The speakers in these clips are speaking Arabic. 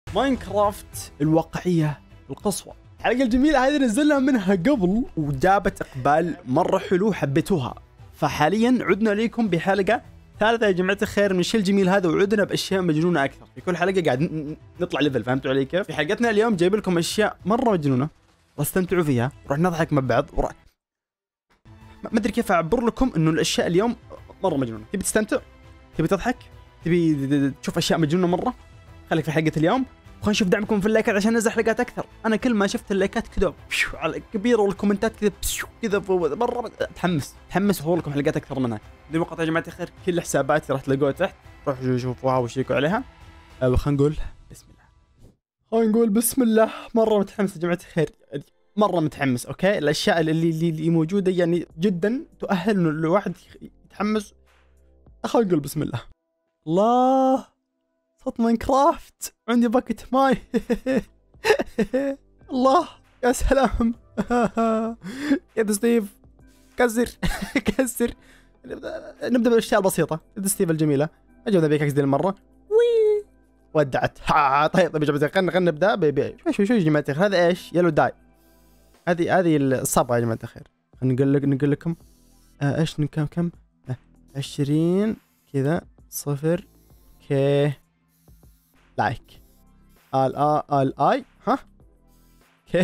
ماينكرافت الواقعية القصوى. الحلقة الجميلة هذه نزلنا منها قبل وجابت إقبال مرة حلو، حبيتوها. فحاليا عدنا لكم بحلقة ثالثة يا جماعة الخير من الشيء الجميل هذا، وعدنا بأشياء مجنونة أكثر. في كل حلقة قاعد نطلع ليفل، فهمتوا علي كيف؟ في حلقتنا اليوم جايب لكم أشياء مرة مجنونة، واستمتعوا فيها، وراح نضحك مع بعض، ما أدري كيف أعبر لكم إنه الأشياء اليوم مرة مجنونة. تبي تستمتع؟ تبي تضحك؟ تبي تشوف أشياء مجنونة مرة؟ خليك في حلقة اليوم، وخلينا نشوف دعمكم في اللايكات عشان ننزل حلقات اكثر. انا كل ما شفت اللايكات كذا على كبيره والكومنتات كذا مره تحمس وهو لكم حلقات اكثر منها. دلوقتي يا جماعه الخير كل حساباتي راح تلاقوها تحت، روحوا شوفوها وشيكوا عليها. خلينا نقول بسم الله. مره متحمس يا جماعه الخير، مره متحمس. اوكي، الاشياء اللي موجوده يعني جدا تؤهل انه الواحد يتحمس. خلينا نقول بسم الله. الله، صوت ماينكرافت، عندي باكت ماي. الله يا سلام. يا ستيف كسر. كسر. نبدا بالاشياء البسيطه. يا ستيف الجميله، اجيب ذا ذي المره. وي ودعت. طيب يا جماعه خلينا نبدا شوي يا جماعه الخير. هذا ايش؟ يلو داي. هذه الصبغه يا جماعه الخير. خلينا نقول لكم ايش كم 20 كذا 0 كي لايك. الاي ها كي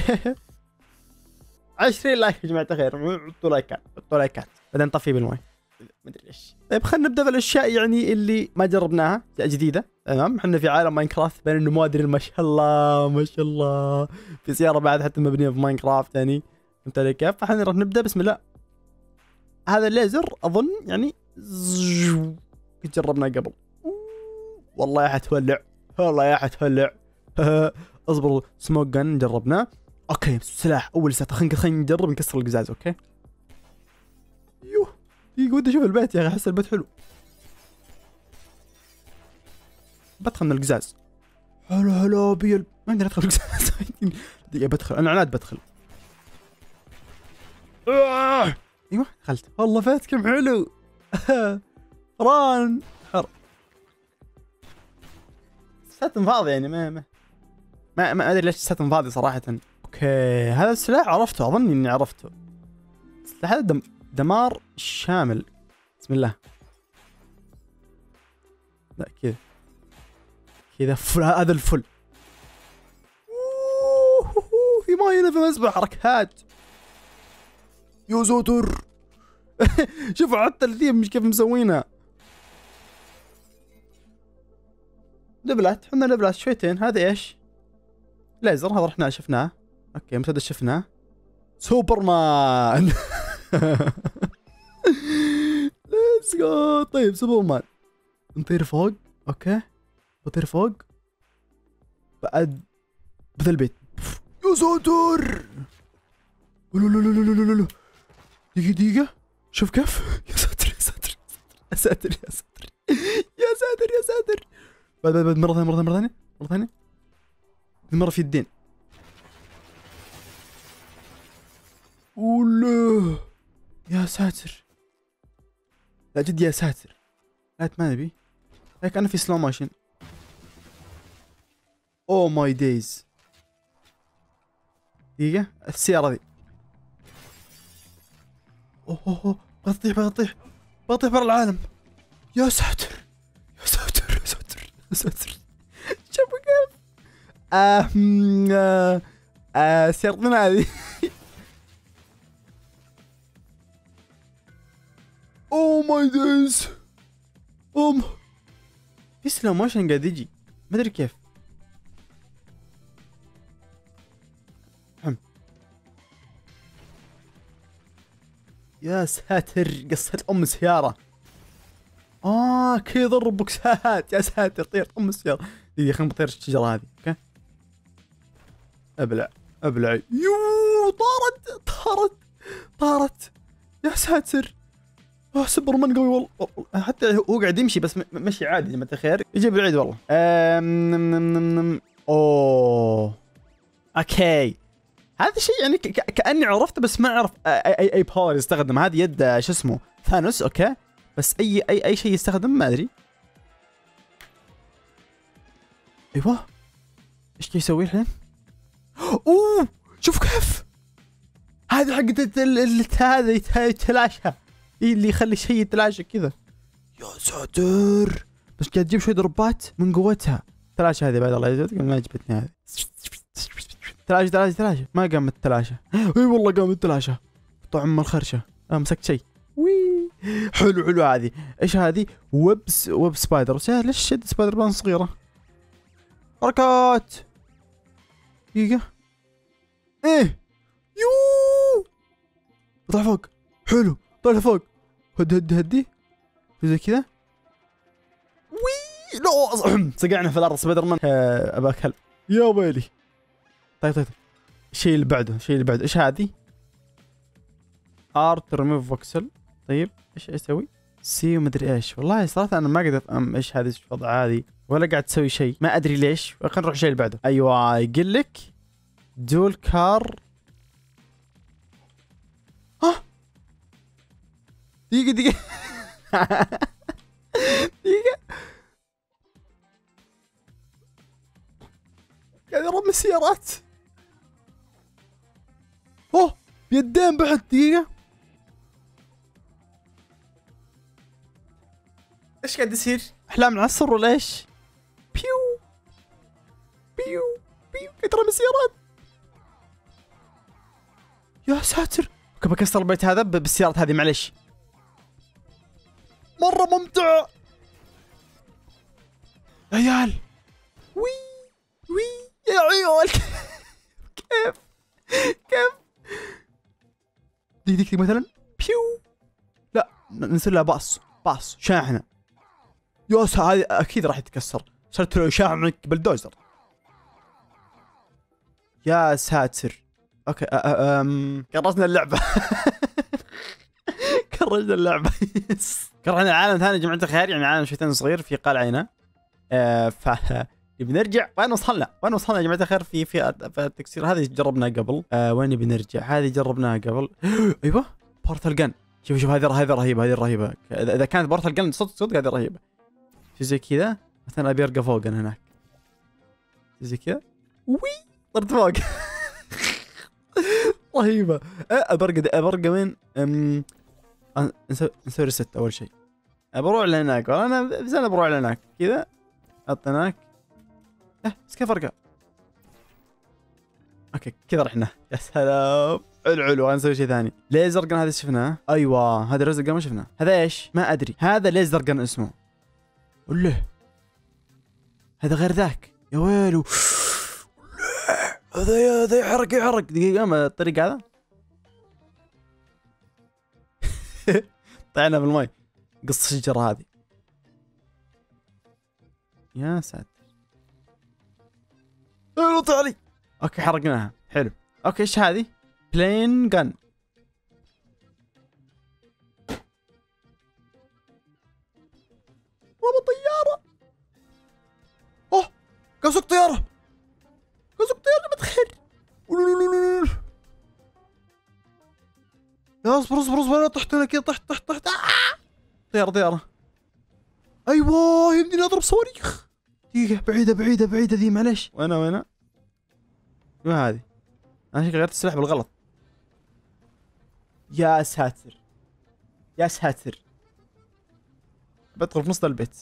20 لايك يا جماعه الخير. حطوا لايكات بعدين نطفي بالماء، ما ادري ليش. طيب خلينا نبدا بالاشياء يعني اللي ما جربناها، جديده. تمام، احنا في عالم ماينكرافت بين النماذج. ما شاء الله في سياره بعد حتى مبنيه في ماينكرافت يعني، فهمت علي كيف؟ فاحنا راح نبدا بسم الله. هذا الليزر اظن يعني قد جربناه قبل. والله يا حتولع، والله يا حتولع. اصبروا، سموك جن جربناه. اوكي، سلاح اول سلاح. خلينا نجرب نكسر القزاز. اوكي، يوه ودي اشوف البيت يا اخي، احس البيت حلو. بدخل من القزاز. هلا ما عندنا ادخل القزاز. دقيقة بدخل، انا عناد بدخل. ايوه دخلت. والله فاتكم حلو. ران حر الساتن فاضي يعني، ما ادري ليش الساتن فاضي صراحة. اوكي، هذا السلاح عرفته، اظني اني عرفته. السلاح هذا دمار شامل. بسم الله. لا كذا فل. هذا الفل. في ما هنا في مسبح حركات. يوزوتر. شوفوا حتى الثيم مش كيف مسوينها. ليفلات، احنا ليفلات شويتين. هذا ايش؟ ليزر، هذا رحنا شفناه. اوكي، مسدس شفناه. سوبرمان. ليتس جو. طيب سوبرمان، نطير فوق. اوكي، بطير فوق بعد بذا البيت. يا ساتر. لا دقيقة شوف كيف. يا ساتر يا ساتر يا ساتر يا ساتر يا ساتر يا ساتر. بعد مرة ثانية. المرة في الدين. اوله يا ساتر. لا جد يا ساتر. لا ما نبي هيك، انا في سلو موشن. او ماي دايز. دقيقة السيارة ذي. اوه بطيح برا العالم. يا ساتر يا ساتر يا ساتر يا ساتر. شوفوا كيف. سيارتنا هذه. اوه ماي دايز. في سلو موشن قاعد يجي، ما ادري كيف. يا ساتر، قصة سيارة. كي يضرب بوكسات. يا ساتر، طير السيارة. دقيقة خلينا نطير الشجرة هذه. اوكي، ابلع. يو طارت. يا ساتر. سوبرمان قوي والله. حتى هو قاعد يمشي بس مشي عادي يا جماعة الخير، يجيب العيد والله. اوه اوكي، هذا شيء يعني كأني عرفته بس ما اعرف اي باور يستخدم. هذه يد شو اسمه ثانوس. اوكي، بس اي شيء يستخدم ما ادري. ايوه ايش كي يسوي الحين؟ اوه شوف كيف هذه حقت هذا يتلاشى، اللي يخلي شيء يتلاشى كذا. يا ساتر، بس قاعد تجيب شوي ضربات من قوتها. تلاشى هذه بعد الله يجزاك، ما عجبتني هذه. تلاشى ما قام التلاشى. اي والله قام التلاشى. طعم الخرشه. مسكت شيء. وي حلو هذه. ايش هذه؟ ويب سبايدر. ليش شد سبايدر مان صغيره؟ حركات. دقيقة. ايه يو اطلع فوق. حلو طلع فوق. هدي زي كذا. وي لا صقعنا في الارض سبايدر مان. ابا كلب يا ويلي. طيب الشيء اللي بعده ايش هذه؟ ارت ريموف فوكسل. طيب ايش اسوي؟ سي ومدري ايش. والله صراحة انا ما اقدر افهم ايش هذه الوضع هذه، ولا قاعد تسوي شيء، ما ادري ليش. خلينا نروح الشيء اللي بعده. ايوه يقول لك دول كار. ها دقيقة دقيقة قاعد يرمي السيارات. اوه بيدين بعد. دقيقة ايش قاعد يصير؟ احلام العصر ولا ايش؟ بيو قاعد يرمي السيارات. يا ساتر، كيف بكسر البيت هذا بالسيارات هذه. معلش مرة ممتع يا عيال. وي يا عيال. كيف ديك مثلا بيو. لا نصير لها باص شاحنة. يوس هذه اكيد راح يتكسر. صرت له شاحنة بلدوزر. يا ساتر. اوكي كرسنا اللعبة. كرسنا اللعبة. كرهنا عالم ثاني يا جماعة الخير، يعني عالم شيطان صغير في قلعنا. ف بنرجع. وين وصلنا يا جماعة الخير؟ في التكسير هذه جربناها قبل. وين بنرجع؟ هذه جربناها قبل. ايوه بورتال جن. شوف هذه رهيبة. هذه رهيبة. اذا كانت بورتال جن صدق هذه رهيبة. شو زي كذا مثلا. ابي ارقى فوق انا هناك زي كذا. وي طرت فوق. رهيبة. ابرقى وين؟ نسوي ريست اول شيء. بروح لهناك. انا بس انا بروح لهناك كذا. حط هناك. بس كيف ارقى؟ اوكي كذا رحنا. يا سلام حلو. نسوي شيء ثاني. ليزر جن هذا شفناه. ايوه هذا ليزر جن ما شفناه. هذا ايش؟ ما ادري. هذا ليزر جن اسمه ولا هذا غير ذاك؟ يا ويلو. هذا يحرق. دقيقة ما الطريق هذا. طلعنا بالماء. قص الشجرة هذه. يا ساتر. طلع لي. اوكي حرقناها. حلو. اوكي ايش هذه؟ بلين جن. والله طيارة. اوه قصق طيارة بتخر. يا اصبر طحت انا كذا. طحت. طيارة. ايوه يمديني اضرب صواريخ. دقيقة بعيدة ذي. معلش وين؟ ما هذه. انا شكلي غيرت السلاح بالغلط. يا ساتر. بدخل في نص البيت.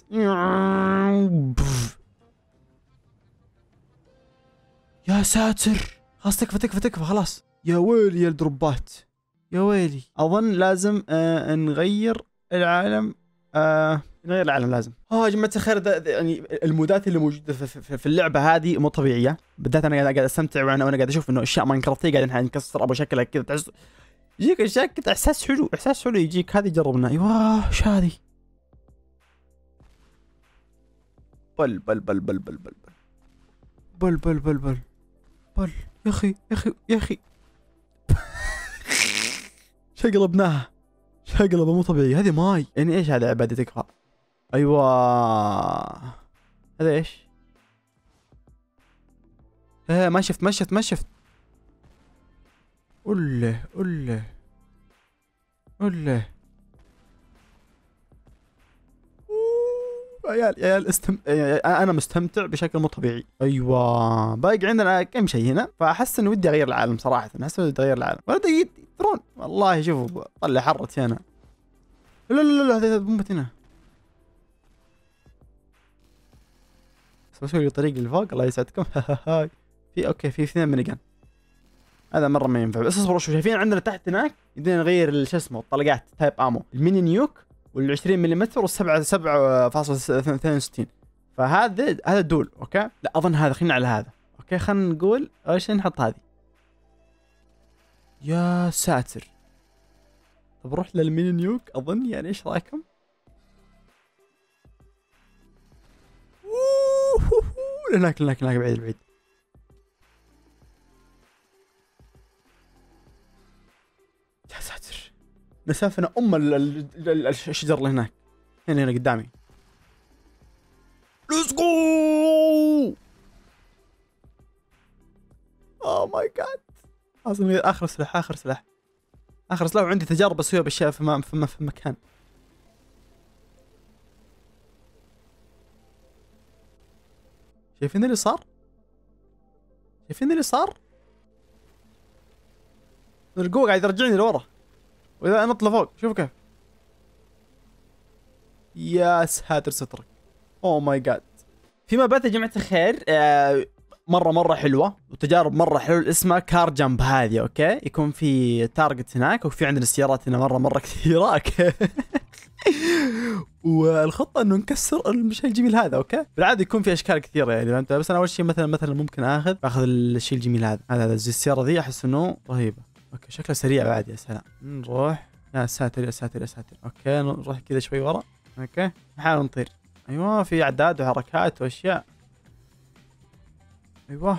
يا ساتر. خلاص تكفى خلاص. يا ويلي يا الدروبات. يا ويلي. اظن لازم نغير العالم. نغير العالم لازم. يا جماعة الخير يعني المودات اللي موجودة في اللعبة هذه مو طبيعية. بالذات انا قاعد استمتع وانا قاعد اشوف انه اشياء ماينكرافتية قاعدين نكسر ابو شكلها كذا. تحس يجيك اشياء كذا. احساس حلو يجيك. هذه جربنا. ايوه ايش هذه؟ بل يا اخي. شقلبناها. شقلبه مو طبيعي. هذه ماي يعني ايش هذا؟ عبادة تكفى. ايوه هذا ايش؟ ما شفت. قله. يا عيال يا عيال انا مستمتع بشكل مو طبيعي. ايوه باقي عندنا كم شيء هنا، فاحس اني ودي اغير العالم صراحه، احس اني ودي اغير العالم. ولا يدرون والله. شوفوا طلع حرتي انا. لا لا لا هذه بومبة هنا. بس بسوي لي طريق للفوق الله يسعدكم. في اوكي في اثنين مينيجان، هذا مره ما ينفع. بس اصبروا شوف، شايفين عندنا تحت هناك يبدينا نغير شو اسمه الطلقات تايب امو، الميني نيوك وال20 ملم وال7 7.62. فهذا دول اوكي. لا اظن هذا، خلينا على هذا اوكي. خلينا نقول اول شيء نحط هذه. يا ساتر. طب نروح للميني نيوك اظن، يعني ايش رايكم؟ هناك بعيد بعيد. يا ساتر مسافنا الشجر اللي هناك. هنا قدامي. ليتس جو. اوه ماي جاد. لازم اخر سلاح وعندي تجارب اسويها باشياء في مكان. شايفين اللي صار؟ القوة قاعد يرجعني لورا، واذا انط لفوق شوفوا كيف. يا ساتر سترك. اوه ماي جاد. في مابات يا جماعة الخير مرة حلوة وتجارب مرة حلوة، اسمها كار جامب هذه اوكي. يكون في تارجت هناك وفي عندنا السيارات هنا مرة كثيرة اوكي. والخطة انه نكسر الشيء الجميل هذا اوكي. بالعادة يكون في اشكال كثيرة يعني فهمت، بس انا اول شيء مثلا ممكن اخذ الشيء الجميل هذا زي السيارة ذي، احس انه رهيبة اوكي. شكله سريع بعد. يا سلام. نروح. يا ساتر اوكي. نروح كذا شوي ورا اوكي. نحاول نطير. ايوه في اعداد وحركات واشياء. ايوه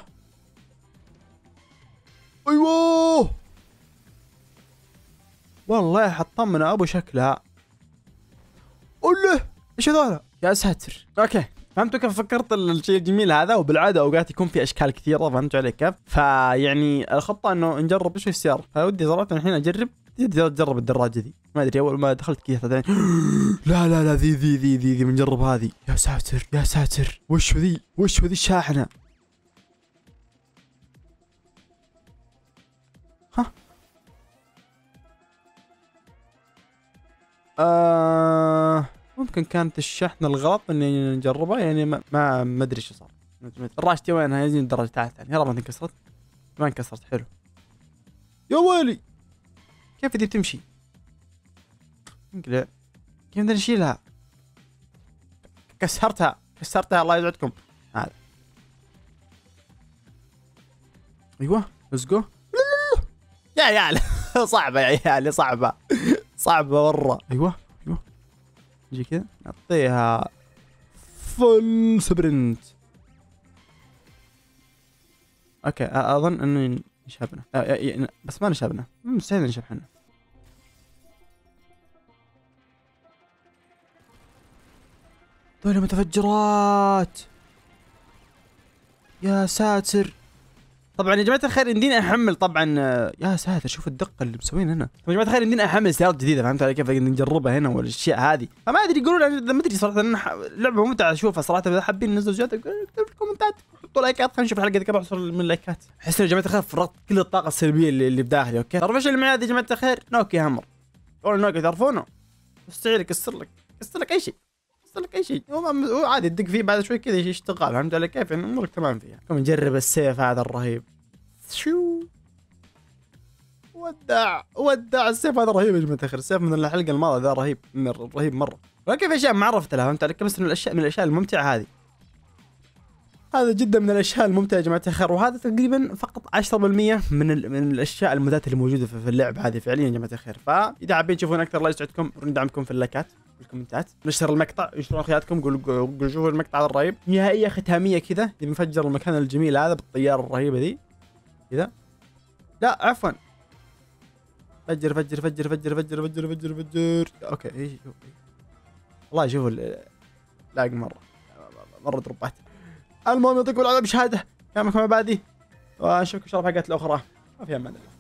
والله حطم من ابو شكلها. الله ايش هذول؟ يا ساتر. اوكي فهمتوا كيف فكرت الشيء الجميل هذا. وبالعاده اوقات يكون في اشكال كثيره، فهمتوا علي كيف؟ فيعني الخطه انه نجرب ايش السياره. فودي صراحه الحين اجرب الدراجه ذي. ما ادري اول ما دخلت كذا لا ذي بنجرب هذه. يا ساتر وش ذي الشاحنه؟ ها ممكن كانت الشحنة الغلط اني نجربها يعني. ما ادري ايش صار. راشتي وينها؟ يزين الدرجة تحت يعني. يا رب ما انكسرت. ما انكسرت. حلو. يا ويلي كيف ذي بتمشي؟ انقلع. كيف بدنا نشيلها؟ كسرتها الله يسعدكم. هذا ايوه ليتس جو. يا عيال صعبة يا عيال صعبة مرة. ايوه نجي كذا نعطيها فل سبرنت. اوكي اظن انه نشابنا بس ما نشابنا. مستحيل نشاب احنا. دول متفجرات. يا ساتر. طبعا يا جماعه الخير يمديني احمل طبعا. يا ساتر شوف الدقه اللي مسوينها هنا. يا جماعه الخير يمديني احمل سيارات جديده، فهمت علي كيف؟ نجربها هنا والاشياء هذه. فما ادري يقولون، ما ادري صراحه. لعبه ممتعه اشوفها صراحه. اذا حابين ننزل زياده اكتبوا في الكومنتات، حطوا لايكات. خلينا نشوف الحلقه دي كم يحصل من لايكات. احس يا جماعه الخير فرغت كل الطاقه السلبيه اللي بداخلي اوكي. تعرفوا ايش اللي معي يا جماعه الخير؟ نوكي هامر. ولا نوكي تعرفونه؟ مستحيل يكسر لك اي شيء. هو عادي تدق فيه بعد شوي كذا يشتغل، فهمت علي كيف؟ يعني امورك تمام فيها. كم نجرب السيف هذا الرهيب. شو ودع السيف هذا رهيب يا جماعه الخير. السيف من الحلقه الماضيه ذا رهيب مره. ولكن في اشياء ما عرفت لها، فهمت علي؟ بس من الاشياء الممتعه هذه. هذا جدا من الاشياء الممتعه يا جماعه الخير. وهذا تقريبا فقط 10% من الاشياء الممتعه اللي موجوده في اللعب هذه فعليا يا جماعه الخير. فاذا حابين تشوفون اكثر الله يسعدكم ندعمكم في اللايكات والكومنتات. نشر المقطع، انشروا اخوياتكم، قولوا شوفوا المقطع هذا الرهيب. نهائيه ختاميه كذا بنفجر المكان الجميل هذا بالطياره الرهيبه ذي كذا. لا عفوا فجر. اوكي والله شوفوا لاق مره دروبات. المهم يعطيكم العافيه بشهاده. كان معكم عبادي، واشوفكم ان شاء الله في الحلقات الاخرى. ما في امان الله.